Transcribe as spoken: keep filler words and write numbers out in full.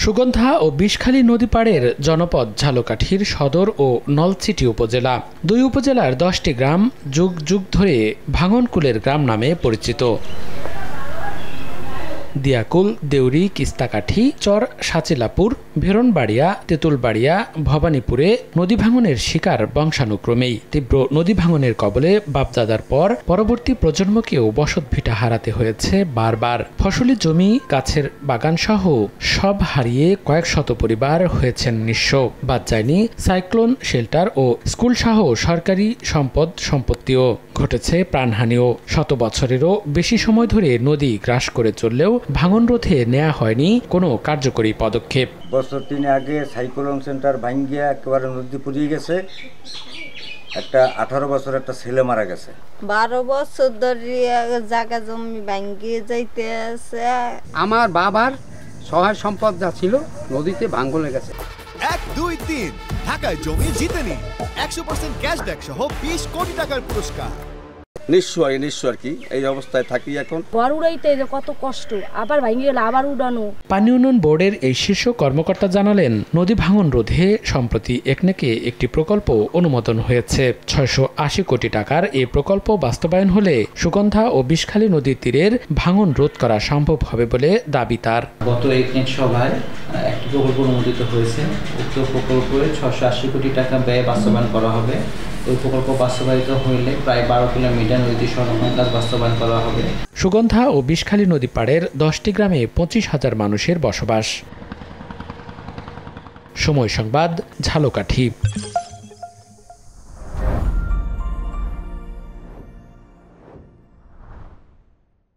সুগন্ধা ও বিষখালী নদী পাড়ের জনপদ ঝালকাঠির সদর ও নলছিটি উপজেলা। দুই উপজেলার দশটি গ্রাম যুগ যুগ ধরে ভাঙনকুলের গ্রাম নামে পরিচিত। দিয়াকুল, দেউরি, কিস্তাকাঠি, চর সাচিলাপুর, ভেরনবাড়িয়া, তেঁতুলবাড়িয়া, ভবানীপুরে নদী ভাঙনের শিকার বংশানুক্রমেই। তীব্র নদী ভাঙনের কবলে বাপদাদার পর পরবর্তী প্রজন্মকেও বসতভিটা হারাতে হয়েছে বারবার। ফসলি জমি, গাছের বাগানসহ সব হারিয়ে কয়েক শত পরিবার হয়েছেন নিঃস্ব। বাদ যায়নি সাইক্লোন শেল্টার ও স্কুলসহ সরকারি সম্পদ সম্পত্তিও। ঘটেছে প্রাণহানিও। শত বছরেরও বেশি সময় ধরে নদী গ্রাস করে চললেও ভাঙন রোধে নেওয়া হয়নি কোনো কার্যকরী পদক্ষেপ। বছর তিন আগে সাইক্লোন সেন্টার ভাঙ্গিয়া একেবারে নদী পুড়িয়ে গেছে। একটা আঠারো বছর একটা ছেলে মারা গেছে। বারো বছর ধরে জায়গা জমি ভাঙ্গিয়ে যাইতে আছে। আমার বাবার সহায় সম্পদ যা ছিল নদীতে ভাঙন গেছে। এক দুই তিন ঢাকায় জমি জিতে নিন একশো পার্সেন্ট ক্যাশব্যাক সহ বিশ কোটি টাকার পুরস্কার। নিশ্চয় নিশ্চয় আর কি এই অবস্থায় থাকি এখন। বড় উড়াইতে কত কষ্ট, আবার ভাঙিয়ে গেলে আবার উড়ানো। পানি উন্নয়ন বোর্ডের এই শীর্ষ কর্মকর্তা জানালেন, নদী ভাঙন রোধে সম্প্রতি একনেকে একটি প্রকল্প অনুমোদন হয়েছে। ছয়শো আশি কোটি টাকার এই প্রকল্প বাস্তবায়ন হলে সুগন্ধা ও বিষখালী নদীর তীরের ভাঙন রোধ করা সম্ভব হবে বলে দাবি তার। গত একনেক সভায় একটি প্রকল্প অনুমোদিত হয়েছে। উক্ত প্রকল্পে ছয়শো আশি কোটি টাকা ব্যয় বাস্তবায়ন করা হবে। ওই প্রকল্প বাস্তবায়িত হইলে প্রায় বারো কিলোমিটার নদী সংরক্ষণ কাজ বাস্তবায়ন করা হবে। সুগন্ধা ও বিষখালী নদী পাড়ের দশটি গ্রামে পঁচিশ হাজার মানুষের বসবাস। সময় সংবাদ, ঝালকাঠি।